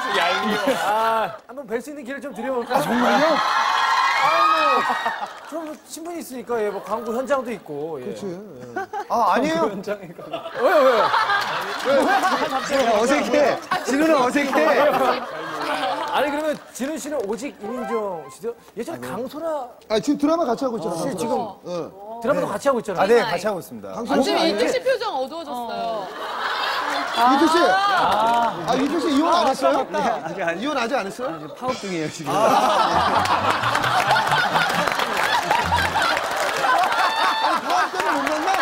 얄미워. 한번 뵐 수 있는 기회를 좀 드려볼까요? 정말요? 좀 신분이 있으니까, 예, 뭐 광고 현장도 있고. 예. 그렇지. 아니에요. 왜요? 어색해. 진우는 어색해. 아니, 그러면 진우 씨는 오직 이민정 씨죠? 예전에 강소라 지금 드라마 같이 하고 있잖아. 씨 지금 드라마도 같이 하고 있잖아요. 네, 같이 하고 있습니다. 강소라 씨 지금 아니에요? 이태 씨 표정 어두워졌어요. 이태 씨. 이태 씨 이혼 안 했어요? 이혼 아직 안 했어요? 파업 중이에요, 지금. 파업 때문에 못 만나?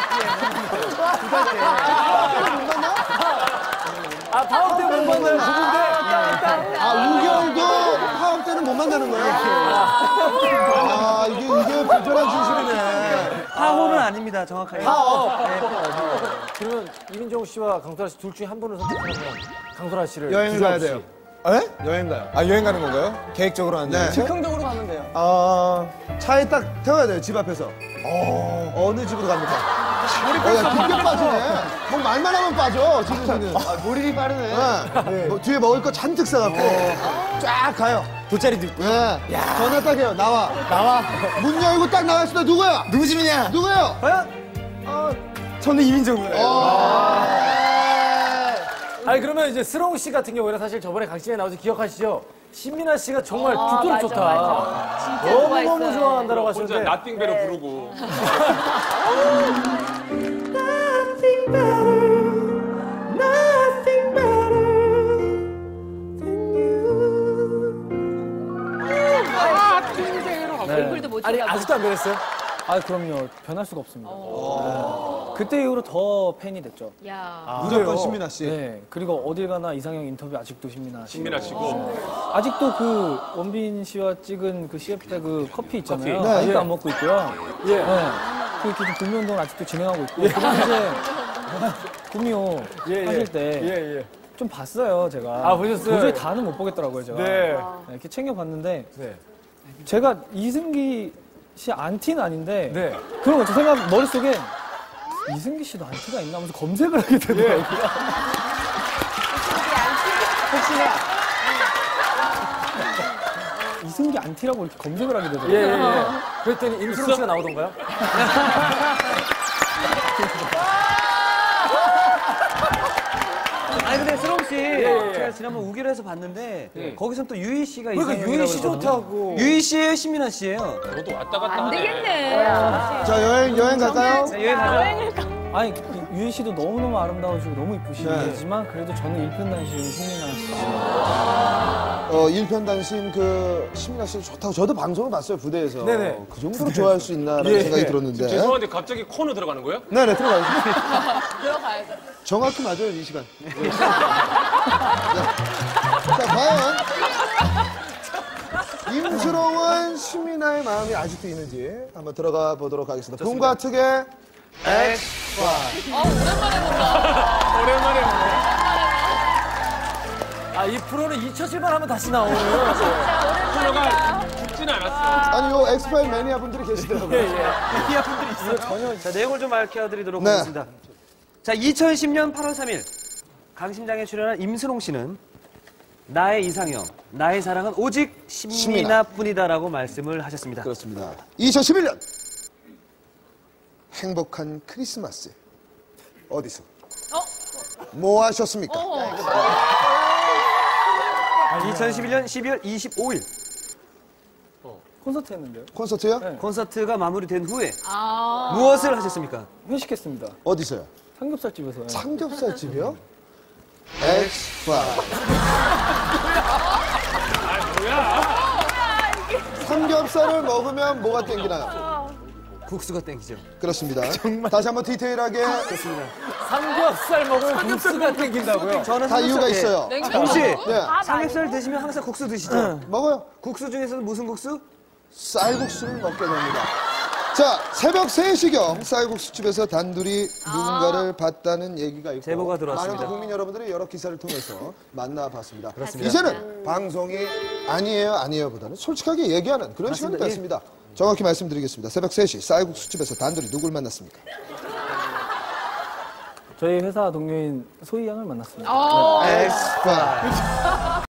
파업 때문에 못 만나요, 부부인데. 5개월도 파업 때는 못 만나는 거예요? 이게 불편한 진실이네. 파업은 아닙니다, 정확하게. 그러면 이민정 씨와 강소라 씨 둘 중에 한 분을 선택하면 강소라 씨를 여행 가야 돼요. 에? 여행 가요. 여행 가는 건가요? 계획적으로 하는 네. 즉흥적으로 가면 돼요. 차에 딱 태워야 돼요, 집 앞에서. 어느 집으로 갑니까? 야, 깊게 빠지네. 뭐 말만 하면 빠져, 지금. 몰입이 빠르네. 뭐 뒤에 먹을 거 잔뜩 싸갖고. 쫙 가요. 돗자리도 있고. 네. 전화 딱 해요. 나와. 문 열고 딱 나왔을 때 누구야? 누구 집이냐? 누구예요? 저는 이민정입니다. 아니, 그러면 이제 스롱 씨 같은 경우에는 사실 저번에 강신에 나와서 기억하시죠? 신민아 씨가 정말 죽도록 맞아, 좋다. 맞아. 진짜 너무너무 좋아했어요. 좋아한다고 혼자 하시는데. 나띵배로 부르고. 얼굴도 못 아니, 쳐다보고. 아직도 안 변했어요? 그럼요. 변할 수가 없습니다. 네. 그때 이후로 더 팬이 됐죠. 야. 무조건 신민아 씨. 네. 그리고 어딜 가나 이상형 인터뷰 아직도 신민아 씨. 신민아 씨고. 아직도 그 원빈 씨와 찍은 그 CF 때 그 커피 있잖아요. 커피. 아직도 예. 안 먹고 있고요. 예. 네. 그 구미운동을 아직도 진행하고 있고. 그 당시에 구미호 하실 때 좀 봤어요, 제가. 보셨어요? 도저히 다는 못 보겠더라고요, 제가. 네. 이렇게 챙겨봤는데 네. 제가 이승기 씨 안티는 아닌데 네. 그런 거 생각 머릿속에 이승기 씨도 안티가 있나 하면서 검색을 하게 되더라고요. 혹시나 이승기 안티라고 이렇게 검색을 하게 되더라고요. 그랬더니 임수롱 씨가 나오던가요? 아니, 근데 스롱 씨, 예. 제가 지난번 우기로에서 봤는데, 거기선 또 유희 씨가 그러니까 이상형이라고 유희 씨 그러거든요. 좋다고. 유희 씨예요, 신민아 씨예요? 너도 왔다 갔다 안 하네. 되겠네. 자, 여행 갈까요? 자, 여행 가죠. 아니 유희 씨도 너무너무 아름다우시고 너무 이쁘시지만 그래도 저는 일편단심 신민아 씨. 일편단심 신민아 씨 좋다고 저도 방송을 봤어요, 부대에서. 네네. 그 정도로 좋아할 수 있나라는 생각이 들었는데. 죄송한데 갑자기 코너 들어가는 거예요? 네네, 들어가겠습니다. 들어가야죠. 정확히 맞아요, 이 시간. 자, 과연 임수롱은 신민아의 마음이 아직도 있는지 한번 들어가 보도록 하겠습니다. 붐과 특의 오랜만에 본다. 오랜만에 보네. 이 프로는 잊혀질만 하면 다시 나오네요. 코너가 죽지는 않았어. 아니, 요 엑스파일 매니아 분들이 계시더라고요. 자, 내용을 좀 밝혀드리도록 네. 하겠습니다. 자, 2010년 8월 3일 강심장에 출연한 임수롱 씨는 나의 이상형, 나의 사랑은 오직 신민아뿐이다라고 말씀을 하셨습니다. 그렇습니다. 2011년 행복한 크리스마스 어디서 뭐 하셨습니까? 2011년 12월 25일 콘서트 했는데요. 콘서트요? 네. 콘서트가 마무리된 후에 아. 무엇을 하셨습니까? 회식했습니다. 어디서요? 삼겹살집에서요. 삼겹살 집이요? 엑스파. 삼겹살을 먹으면 뭐가 땡기나요? 국수가 땡기죠. 그렇습니다. 다시 한번 디테일하게. 그렇습니다. 삼겹살 먹으면 국수가 땡긴다고요? 저는 다 이유가 있어요. 냉면. 혹시 네, 삼겹살 드시면 항상 국수 드시죠? 먹어요. 국수 중에서는 무슨 국수? 쌀국수를 먹게 됩니다. 자, 새벽 3시경 쌀국수집에서 단둘이 누군가를 봤다는 얘기가 있고 제보가 들어왔습니다. 많은 국민 여러분들이 여러 기사를 통해서 만나봤습니다. 이제는 방송이 아니에요 보다는 솔직하게 얘기하는 그런 시간이 맞습니다. 됐습니다. 정확히 말씀드리겠습니다. 새벽 3시 쌀국수집에서 단둘이 누굴 만났습니까? 저희 회사 동료인 소희 양을 만났습니다. 엑스파.